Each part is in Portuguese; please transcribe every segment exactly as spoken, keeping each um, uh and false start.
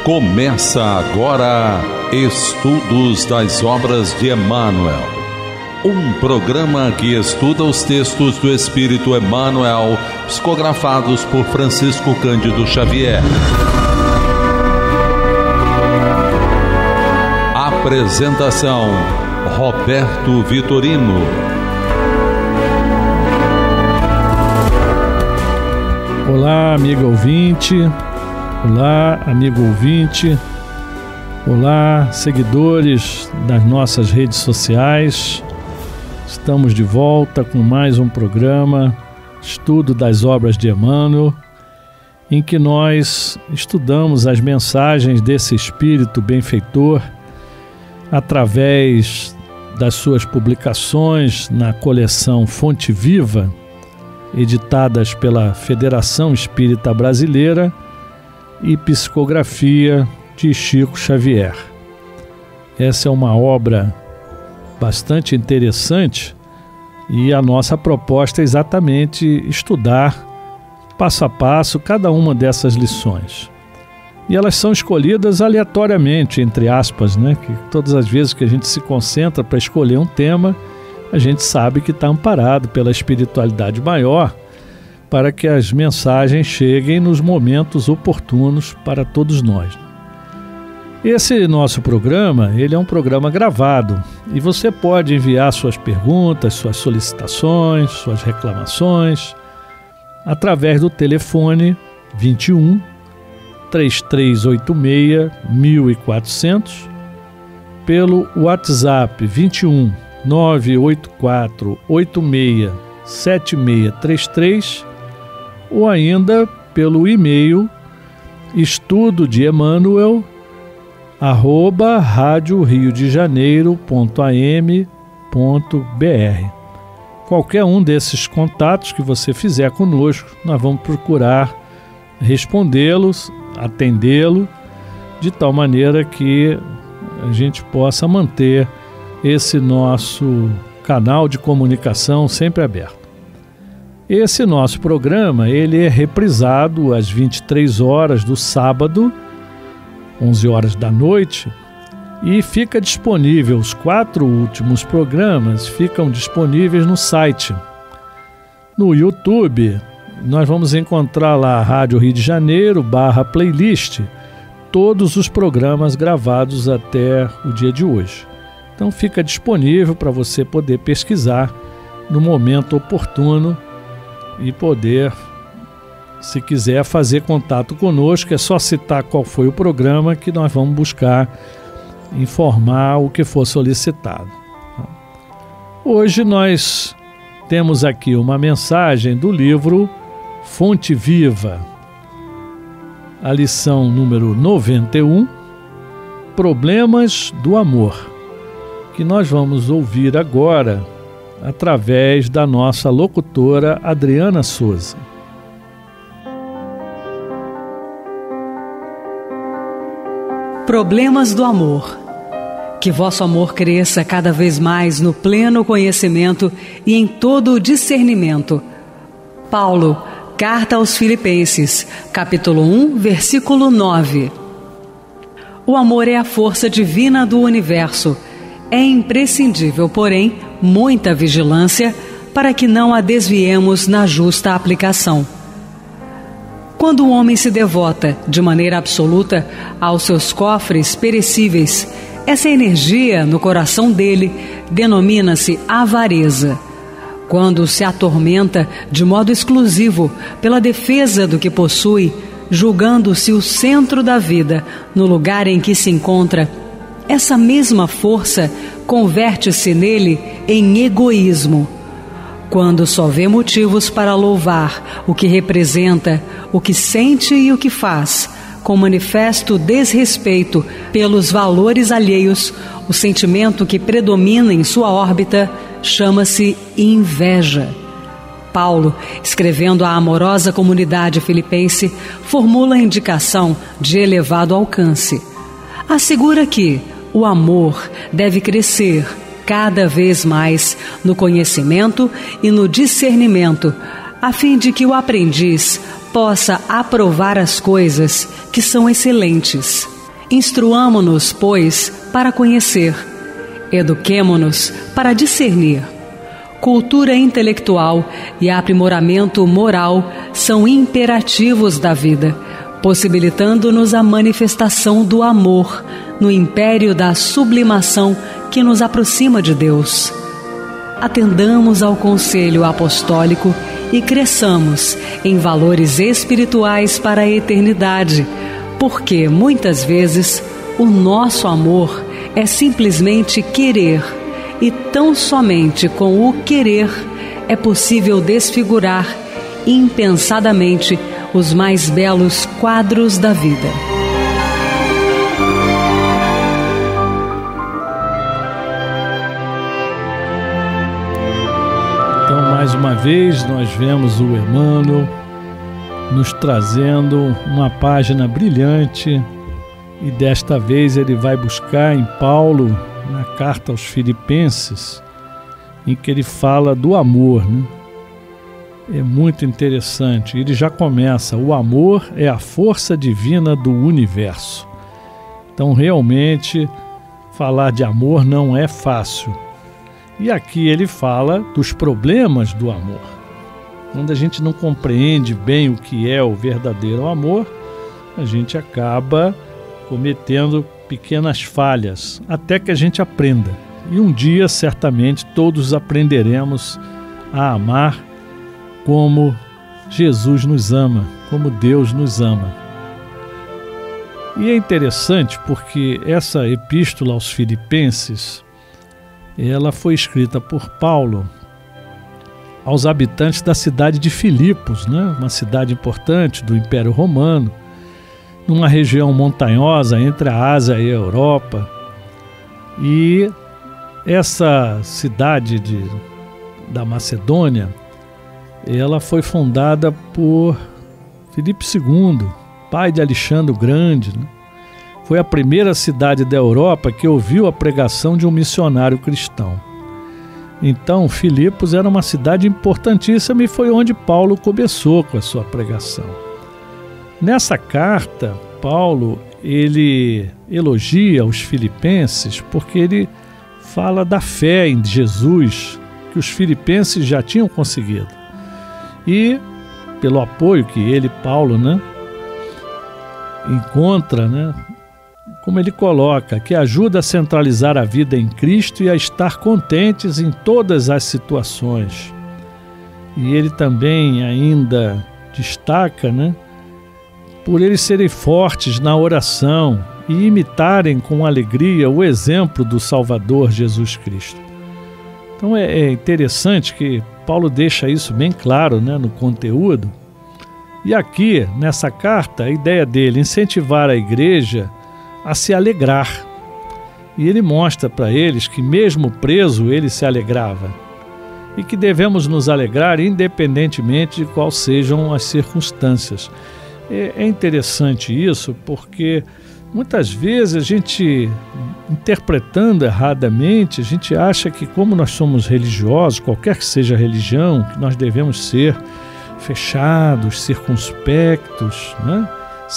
Começa agora Estudos das Obras de Emmanuel, um programa que estuda os textos do Espírito Emmanuel, psicografados por Francisco Cândido Xavier. Apresentação: Roberto Vitorino. Olá, amigo ouvinte. Olá, amigo ouvinte. Olá, seguidores das nossas redes sociais. Estamos de volta com mais um programa, Estudo das Obras de Emmanuel, em que nós estudamos as mensagens desse Espírito benfeitor através das suas publicações na coleção Fonte Viva, editadas pela Federação Espírita Brasileira, e psicografia de Chico Xavier. Essa é uma obra bastante interessante e a nossa proposta é exatamente estudar passo a passo cada uma dessas lições. E elas são escolhidas aleatoriamente, entre aspas, né? Que todas as vezes que a gente se concentra para escolher um tema, a gente sabe que está amparado pela espiritualidade maior, para que as mensagens cheguem nos momentos oportunos para todos nós. Esse nosso programa, ele é um programa gravado e você pode enviar suas perguntas, suas solicitações, suas reclamações através do telefone vinte e um, três três oito seis, mil e quatrocentos, pelo WhatsApp vinte e um, nove oito quatro oito seis, sete seis três três, ou ainda pelo e-mail estudo de Emmanuel arroba rádio rio de janeiro ponto a m ponto b r. Qualquer um desses contatos que você fizer conosco, nós vamos procurar respondê-los, atendê-lo, de tal maneira que a gente possa manter esse nosso canal de comunicação sempre aberto. Esse nosso programa, ele é reprisado às vinte e três horas do sábado, onze horas da noite, e fica disponível, os quatro últimos programas ficam disponíveis no site. No YouTube, nós vamos encontrar lá Rádio Rio de Janeiro, barra playlist, todos os programas gravados até o dia de hoje. Então fica disponível para você poder pesquisar no momento oportuno e poder, se quiser, fazer contato conosco. É só citar qual foi o programa que nós vamos buscar informar o que for solicitado. Hoje nós temos aqui uma mensagem do livro Fonte Viva, a lição número noventa e um, Problemas do Amor, que nós vamos ouvir agora através da nossa locutora Adriana Souza. Problemas do amor. Que vosso amor cresça cada vez mais no pleno conhecimento e em todo o discernimento. Paulo, Carta aos Filipenses, capítulo um, versículo nove. O amor é a força divina do universo. É imprescindível, porém, muita vigilância para que não a desviemos na justa aplicação. Quando o homem se devota de maneira absoluta aos seus cofres perecíveis, essa energia no coração dele denomina-se avareza. Quando se atormenta de modo exclusivo pela defesa do que possui, julgando-se o centro da vida no lugar em que se encontra, essa mesma força converte-se nele em egoísmo. Quando só vê motivos para louvar o que representa, o que sente e o que faz, com manifesto desrespeito pelos valores alheios, o sentimento que predomina em sua órbita chama-se inveja. Paulo, escrevendo à amorosa comunidade filipense, formula a indicação de elevado alcance. Assegura que o amor deve crescer cada vez mais no conhecimento e no discernimento, a fim de que o aprendiz possa aprovar as coisas que são excelentes. Instruamo-nos, pois, para conhecer. Eduquemo-nos para discernir. Cultura intelectual e aprimoramento moral são imperativos da vida, possibilitando-nos a manifestação do amor no império da sublimação que nos aproxima de Deus. Atendamos ao conselho apostólico e cresçamos em valores espirituais para a eternidade, porque, muitas vezes, o nosso amor é simplesmente querer, e tão somente com o querer é possível desfigurar impensadamente os mais belos quadros da vida. Então, mais uma vez, nós vemos o Emmanuel nos trazendo uma página brilhante, e desta vez ele vai buscar em Paulo, na carta aos Filipenses, em que ele fala do amor, né? É muito interessante. Ele já começa: o amor é a força divina do universo. Então, realmente, falar de amor não é fácil. E aqui ele fala dos problemas do amor. Quando a gente não compreende bem o que é o verdadeiro amor, a gente acaba cometendo pequenas falhas, até que a gente aprenda. E um dia, certamente, todos aprenderemos a amar como Jesus nos ama, como Deus nos ama. E é interessante porque essa epístola aos Filipenses, ela foi escrita por Paulo aos habitantes da cidade de Filipos, né? Uma cidade importante do Império Romano, numa região montanhosa entre a Ásia e a Europa. E essa cidade de, da Macedônia, ela foi fundada por Filipe segundo, pai de Alexandre o Grande, né? Foi a primeira cidade da Europa que ouviu a pregação de um missionário cristão. Então, Filipos era uma cidade importantíssima e foi onde Paulo começou com a sua pregação. Nessa carta, Paulo ele elogia os filipenses porque ele fala da fé em Jesus que os filipenses já tinham conseguido. E pelo apoio que ele, Paulo, né, encontra, né, como ele coloca, que ajuda a centralizar a vida em Cristo e a estar contentes em todas as situações. E ele também ainda destaca, né, por eles serem fortes na oração e imitarem com alegria o exemplo do Salvador Jesus Cristo. Então é, é interessante que Paulo deixa isso bem claro, né, no conteúdo. E aqui, nessa carta, a ideia dele é incentivar a igreja a se alegrar. E ele mostra para eles que mesmo preso ele se alegrava. E que devemos nos alegrar independentemente de quais sejam as circunstâncias. É interessante isso porque muitas vezes a gente, interpretando erradamente, a gente acha que como nós somos religiosos, qualquer que seja a religião, que nós devemos ser fechados, circunspectos, né?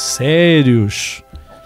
Sérios.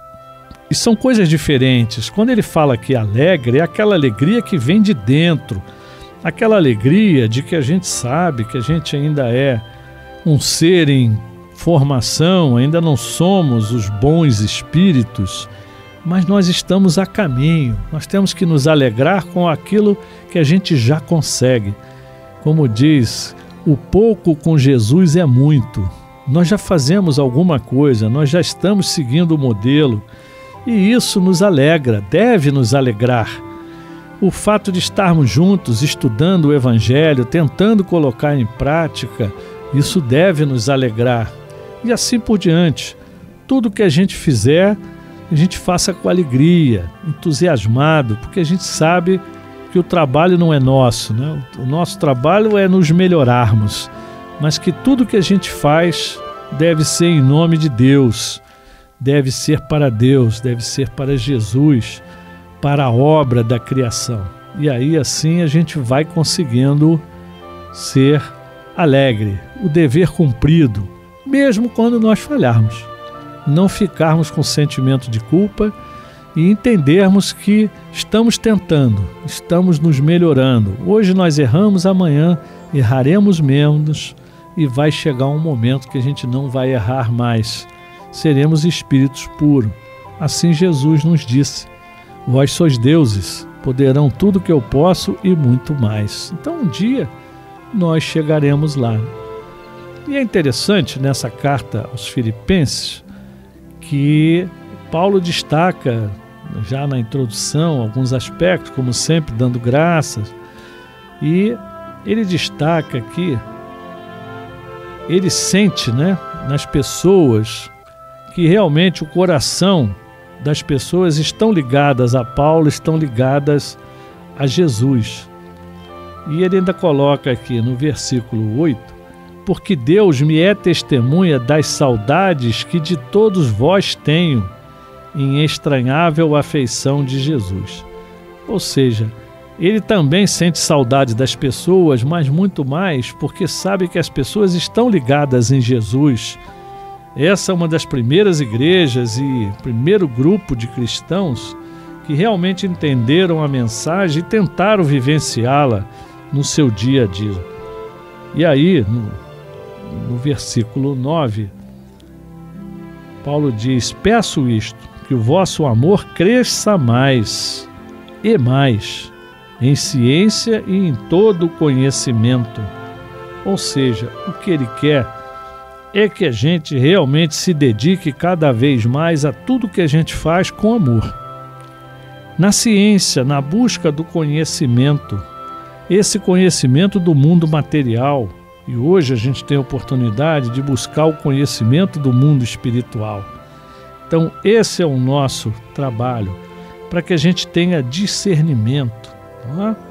E são coisas diferentes. Quando ele fala que alegre, é aquela alegria que vem de dentro, aquela alegria de que a gente sabe que a gente ainda é um ser em formação, ainda não somos os bons espíritos, mas nós estamos a caminho. Nós temos que nos alegrar com aquilo que a gente já consegue. Como diz, o pouco com Jesus é muito. Nós já fazemos alguma coisa, nós já estamos seguindo o modelo. E isso nos alegra, deve nos alegrar. O fato de estarmos juntos, estudando o Evangelho, tentando colocar em prática, isso deve nos alegrar. E assim por diante. Tudo que a gente fizer, a gente faça com alegria, entusiasmado, porque a gente sabe que o trabalho não é nosso, né? O nosso trabalho é nos melhorarmos, mas que tudo que a gente faz deve ser em nome de Deus. Deve ser para Deus, deve ser para Jesus, para a obra da criação. E aí assim a gente vai conseguindo ser alegre, o dever cumprido, mesmo quando nós falharmos. não ficarmos com sentimento de culpa e entendermos que estamos tentando, estamos nos melhorando. Hoje nós erramos, amanhã erraremos menos e vai chegar um momento que a gente não vai errar mais. Seremos espíritos puros. Assim Jesus nos disse: vós sois deuses, poderão tudo que eu posso e muito mais. Então um dia nós chegaremos lá. E é interessante nessa carta aos Filipenses que Paulo destaca já na introdução alguns aspectos, como sempre, dando graças, e ele destaca que ele sente, né, nas pessoas que realmente o coração das pessoas estão ligadas a Paulo, estão ligadas a Jesus. E ele ainda coloca aqui no versículo oito: porque Deus me é testemunha das saudades que de todos vós tenho em estranhável afeição de Jesus. Ou seja, ele também sente saudade das pessoas, mas muito mais porque sabe que as pessoas estão ligadas em Jesus. Essa é uma das primeiras igrejas e primeiro grupo de cristãos que realmente entenderam a mensagem e tentaram vivenciá-la no seu dia a dia. E aí, no, no versículo nove, Paulo diz: peço isto, que o vosso amor cresça mais e mais, em ciência e em todo o conhecimento. Ou seja, o que ele quer é que a gente realmente se dedique cada vez mais a tudo que a gente faz com amor. Na ciência, na busca do conhecimento, esse conhecimento do mundo material, e hoje a gente tem a oportunidade de buscar o conhecimento do mundo espiritual. Então esse é o nosso trabalho, para que a gente tenha discernimento, não é?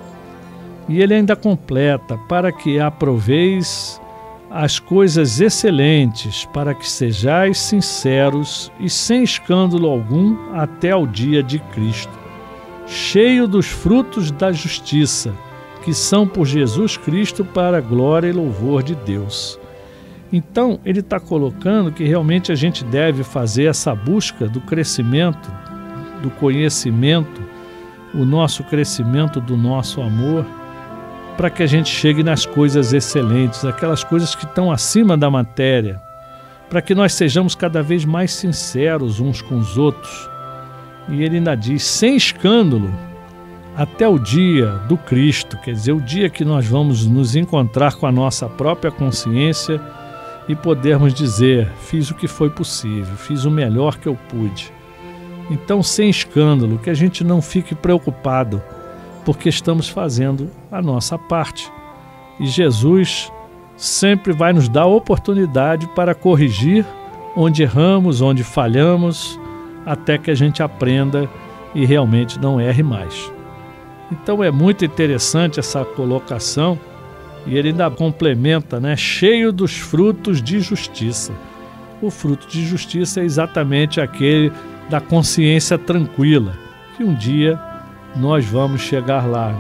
E ele ainda completa: para que aproveis as coisas excelentes, para que sejais sinceros e sem escândalo algum até ao dia de Cristo, cheio dos frutos da justiça, que são por Jesus Cristo para a glória e louvor de Deus. Então, ele está colocando que realmente a gente deve fazer essa busca do crescimento, do conhecimento, o nosso crescimento do nosso amor, para que a gente chegue nas coisas excelentes, aquelas coisas que estão acima da matéria, para que nós sejamos cada vez mais sinceros uns com os outros. E ele ainda diz: sem escândalo, até o dia do Cristo, quer dizer, o dia que nós vamos nos encontrar com a nossa própria consciência e podermos dizer: fiz o que foi possível, fiz o melhor que eu pude. Então, sem escândalo, que a gente não fique preocupado, porque estamos fazendo a nossa parte. E Jesus sempre vai nos dar a oportunidade para corrigir onde erramos, onde falhamos, até que a gente aprenda e realmente não erre mais. Então é muito interessante essa colocação, e ele ainda complementa, né? Cheio dos frutos de justiça. O fruto de justiça é exatamente aquele da consciência tranquila, que um dia nós vamos chegar lá.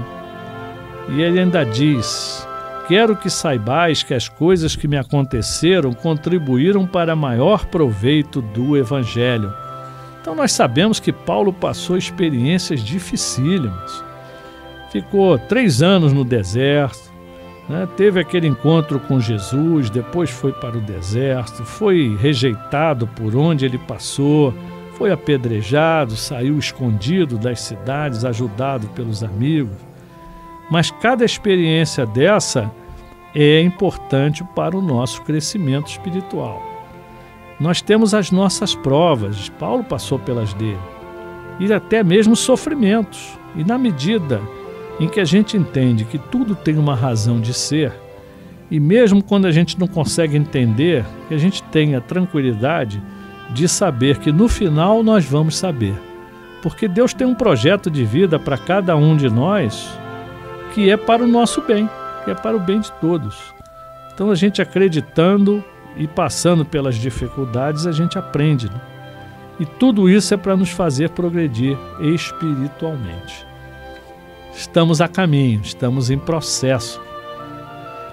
E ele ainda diz: quero que saibais que as coisas que me aconteceram contribuíram para maior proveito do Evangelho. Então nós sabemos que Paulo passou experiências dificílimas. Ficou três anos no deserto, né? Teve aquele encontro com Jesus, depois foi para o deserto, foi rejeitado por onde ele passou, foi apedrejado, saiu escondido das cidades, ajudado pelos amigos. Mas cada experiência dessa é importante para o nosso crescimento espiritual. Nós temos as nossas provas, Paulo passou pelas dele, e até mesmo sofrimentos. E na medida em que a gente entende que tudo tem uma razão de ser, e mesmo quando a gente não consegue entender, que a gente tenha tranquilidade de saber que no final nós vamos saber. Porque Deus tem um projeto de vida para cada um de nós que é para o nosso bem, que é para o bem de todos. Então a gente acreditando e passando pelas dificuldades, a gente aprende, né? E tudo isso é para nos fazer progredir espiritualmente. Estamos a caminho, estamos em processo.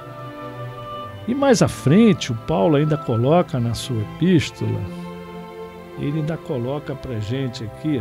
E mais à frente, o Paulo ainda coloca na sua epístola ele ainda coloca para a gente aqui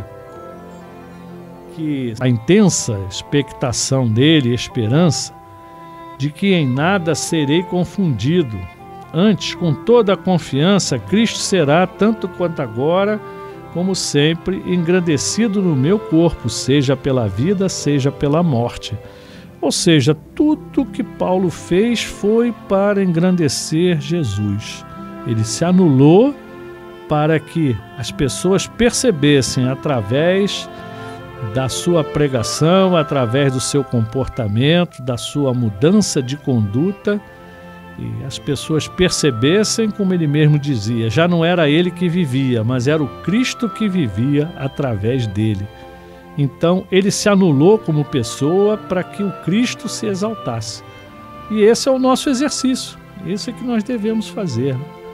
que a intensa expectação dele, esperança, de que em nada serei confundido. Antes, com toda a confiança, Cristo será, tanto quanto agora, como sempre, engrandecido no meu corpo, seja pela vida, seja pela morte. Ou seja, tudo que Paulo fez foi para engrandecer Jesus. Ele se anulou para que as pessoas percebessem através da sua pregação, através do seu comportamento, da sua mudança de conduta, e as pessoas percebessem, como ele mesmo dizia, já não era ele que vivia, mas era o Cristo que vivia através dele. Então ele se anulou como pessoa para que o Cristo se exaltasse. E esse é o nosso exercício, esse é que nós devemos fazer.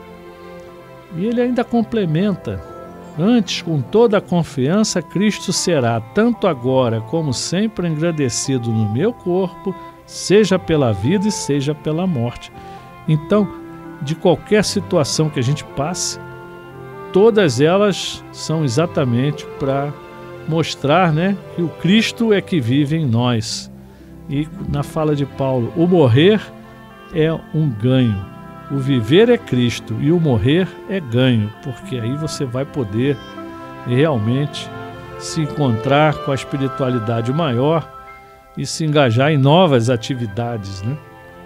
E ele ainda complementa: antes, com toda a confiança, Cristo será, tanto agora como sempre, engrandecido no meu corpo, seja pela vida e seja pela morte. Então, de qualquer situação que a gente passe, todas elas são exatamente para mostrar, né, que o Cristo é que vive em nós. E na fala de Paulo, o morrer é um ganho. O viver é Cristo e o morrer é ganho, porque aí você vai poder realmente se encontrar com a espiritualidade maior e se engajar em novas atividades, né?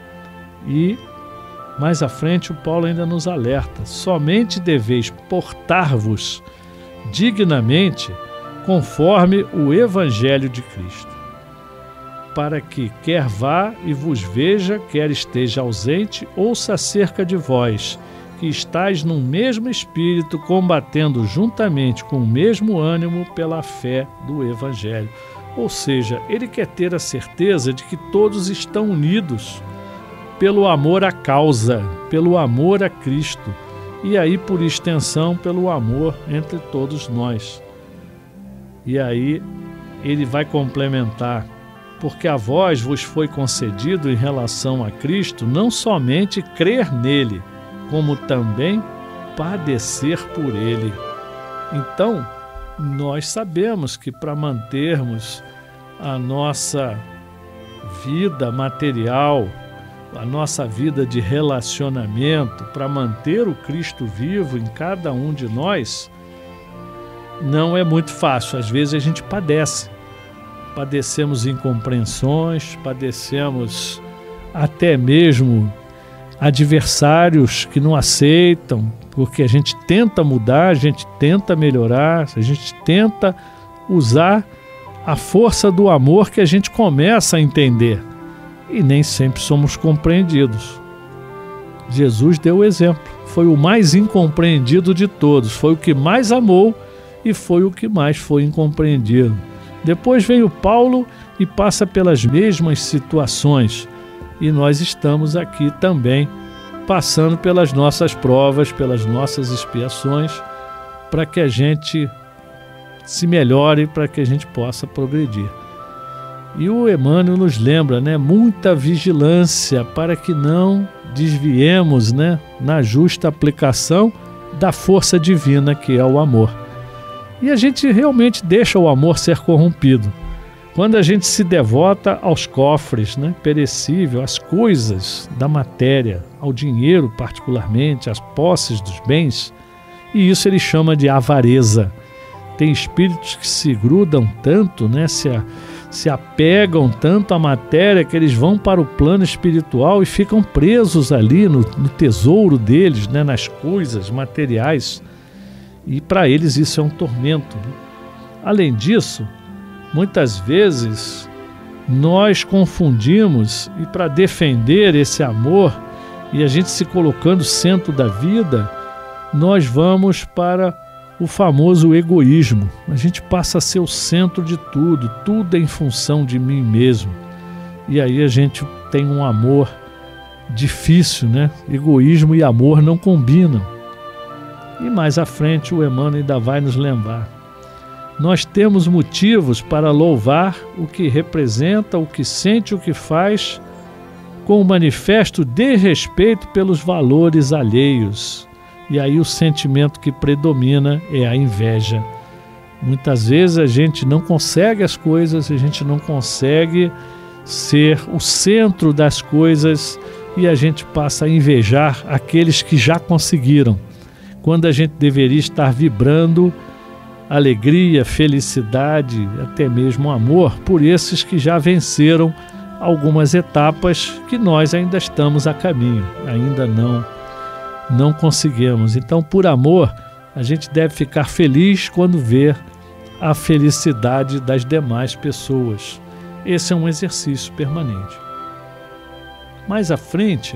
E mais à frente o Paulo ainda nos alerta: somente deveis portar-vos dignamente conforme o Evangelho de Cristo, para que, quer vá e vos veja, quer esteja ausente, ouça acerca de vós, que estáis no mesmo espírito, combatendo juntamente com o mesmo ânimo pela fé do Evangelho. Ou seja, ele quer ter a certeza de que todos estão unidos pelo amor à causa, pelo amor a Cristo, e aí, por extensão, pelo amor entre todos nós. E aí ele vai complementar: porque a vós vos foi concedido em relação a Cristo não somente crer nele, como também padecer por ele. Então, nós sabemos que para mantermos a nossa vida material, a nossa vida de relacionamento, para manter o Cristo vivo em cada um de nós, não é muito fácil. Às vezes a gente padece. Padecemos incompreensões, padecemos até mesmo adversários que não aceitam, porque a gente tenta mudar, a gente tenta melhorar, a gente tenta usar a força do amor que a gente começa a entender, e nem sempre somos compreendidos. Jesus deu o exemplo, foi o mais incompreendido de todos, foi o que mais amou e foi o que mais foi incompreendido. Depois vem o Paulo e passa pelas mesmas situações, e nós estamos aqui também passando pelas nossas provas, pelas nossas expiações, para que a gente se melhore, para que a gente possa progredir. E o Emmanuel nos lembra, né, muita vigilância para que não desviemos, né, na justa aplicação da força divina que é o amor. E a gente realmente deixa o amor ser corrompido. Quando a gente se devota aos cofres, né, perecível, às coisas da matéria, ao dinheiro particularmente, às posses dos bens, e isso ele chama de avareza. Tem espíritos que se grudam tanto, né, se, a, se apegam tanto à matéria que eles vão para o plano espiritual e ficam presos ali no, no tesouro deles, né, nas coisas materiais. E para eles isso é um tormento, né? Além disso, muitas vezes nós confundimos, e para defender esse amor e a gente se colocando centro da vida, nós vamos para o famoso egoísmo. A gente passa a ser o centro de tudo, tudo é em função de mim mesmo. E aí a gente tem um amor difícil, né? Egoísmo e amor não combinam. E mais à frente o Emmanuel ainda vai nos lembrar: nós temos motivos para louvar o que representa, o que sente, o que faz, com o manifesto desrespeito pelos valores alheios. e aí o sentimento que predomina é a inveja. Muitas vezes a gente não consegue as coisas, a gente não consegue ser o centro das coisas e a gente passa a invejar aqueles que já conseguiram, quando a gente deveria estar vibrando alegria, felicidade, até mesmo amor por esses que já venceram algumas etapas que nós ainda estamos a caminho, ainda não, não conseguimos. Então, por amor, a gente deve ficar feliz quando vê a felicidade das demais pessoas. Esse é um exercício permanente. Mais à frente,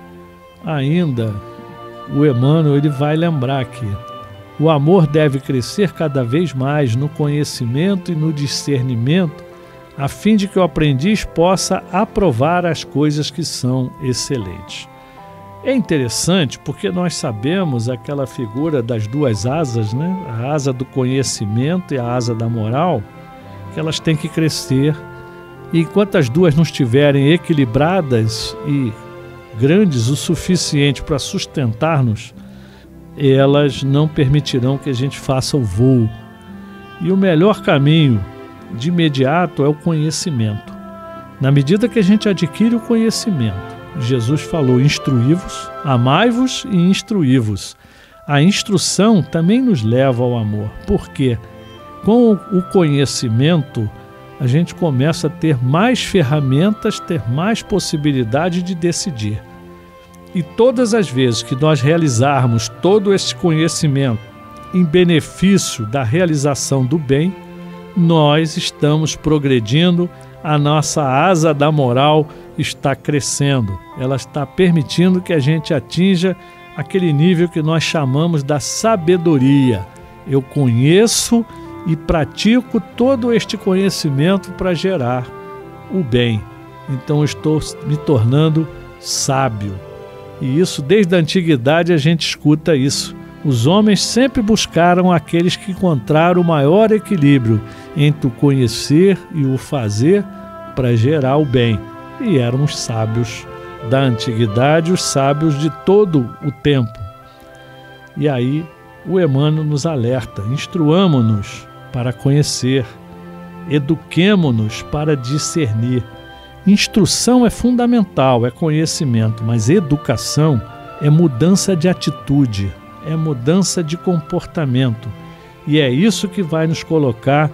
ainda, o Emmanuel ele vai lembrar que o amor deve crescer cada vez mais no conhecimento e no discernimento, a fim de que o aprendiz possa aprovar as coisas que são excelentes. É interessante porque nós sabemos aquela figura das duas asas, né? A asa do conhecimento e a asa da moral, que elas têm que crescer. E enquanto as duas não estiverem equilibradas e grandes o suficiente para sustentar-nos, elas não permitirão que a gente faça o voo. E o melhor caminho de imediato é o conhecimento. Na medida que a gente adquire o conhecimento, Jesus falou: instruí-vos, amai-vos e instruí-vos. A instrução também nos leva ao amor, porque com o conhecimento a gente começa a ter mais ferramentas, ter mais possibilidade de decidir. E todas as vezes que nós realizarmos todo esse conhecimento em benefício da realização do bem, nós estamos progredindo, a nossa asa da moral está crescendo, ela está permitindo que a gente atinja aquele nível que nós chamamos da sabedoria. Eu conheço e pratico todo este conhecimento para gerar o bem. Então eu estou me tornando sábio. E isso, desde a antiguidade, a gente escuta isso. Os homens sempre buscaram aqueles que encontraram o maior equilíbrio entre o conhecer e o fazer para gerar o bem. E eram os sábios da antiguidade, os sábios de todo o tempo. E aí o Emmanuel nos alerta: instruamo-nos para conhecer, eduquemo-nos para discernir. Instrução é fundamental, é conhecimento, mas educação é mudança de atitude, é mudança de comportamento. E é isso que vai nos colocar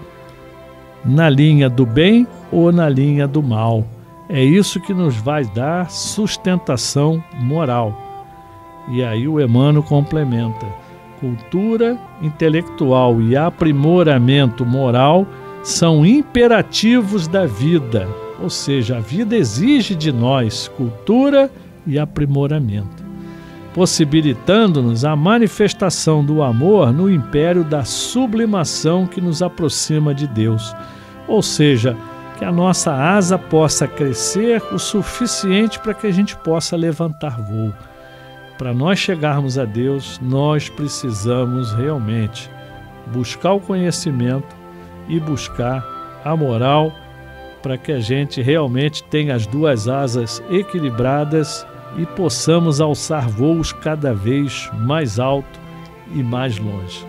na linha do bem ou na linha do mal. É isso que nos vai dar sustentação moral. E aí o Emmanuel complementa: cultura intelectual e aprimoramento moral são imperativos da vida. Ou seja, a vida exige de nós cultura e aprimoramento, possibilitando-nos a manifestação do amor no império da sublimação que nos aproxima de Deus. Ou seja, que a nossa asa possa crescer o suficiente para que a gente possa levantar voo. Para nós chegarmos a Deus, nós precisamos realmente buscar o conhecimento e buscar a moral, para que a gente realmente tenha as duas asas equilibradas e possamos alçar voos cada vez mais alto e mais longe.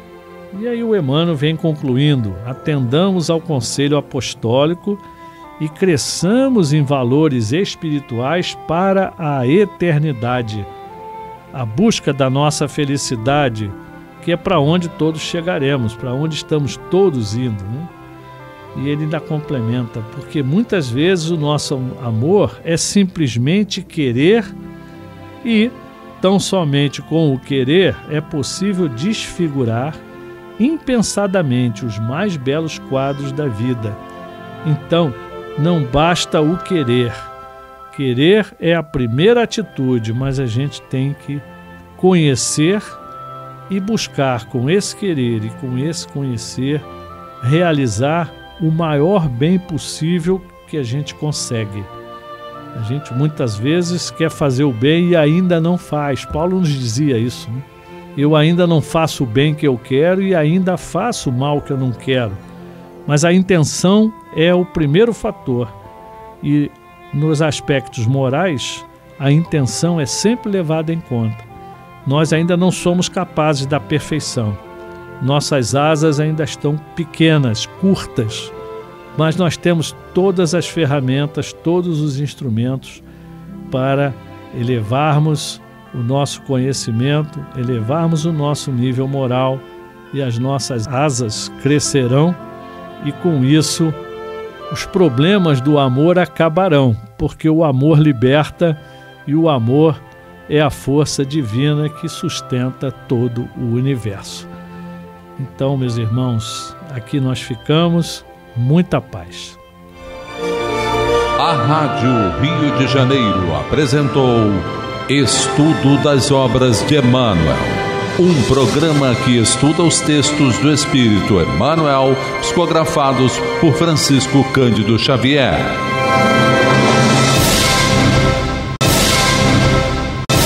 E aí o Emmanuel vem concluindo: atendamos ao conselho apostólico e cresçamos em valores espirituais para a eternidade. A busca da nossa felicidade, que é para onde todos chegaremos, para onde estamos todos indo, né? E ele ainda complementa: porque muitas vezes o nosso amor é simplesmente querer, e tão somente com o querer é possível desfigurar impensadamente os mais belos quadros da vida. Então, não basta o querer. Querer é a primeira atitude, mas a gente tem que conhecer e buscar, com esse querer e com esse conhecer, realizar o maior bem possível que a gente consegue. A gente muitas vezes quer fazer o bem e ainda não faz. Paulo nos dizia isso, né? Eu ainda não faço o bem que eu quero e ainda faço o mal que eu não quero. Mas a intenção é o primeiro fator. E nos aspectos morais, a intenção é sempre levada em conta. nós ainda não somos capazes da perfeição. Nossas asas ainda estão pequenas, curtas, mas nós temos todas as ferramentas, todos os instrumentos para elevarmos o nosso conhecimento, elevarmos o nosso nível moral, e as nossas asas crescerão, e com isso os problemas do amor acabarão, porque o amor liberta e o amor é a força divina que sustenta todo o universo. Então, meus irmãos, aqui nós ficamos. Muita paz. A Rádio Rio de Janeiro apresentou Estudo das Obras de Emmanuel, um programa que estuda os textos do Espírito Emmanuel, psicografados por Francisco Cândido Xavier.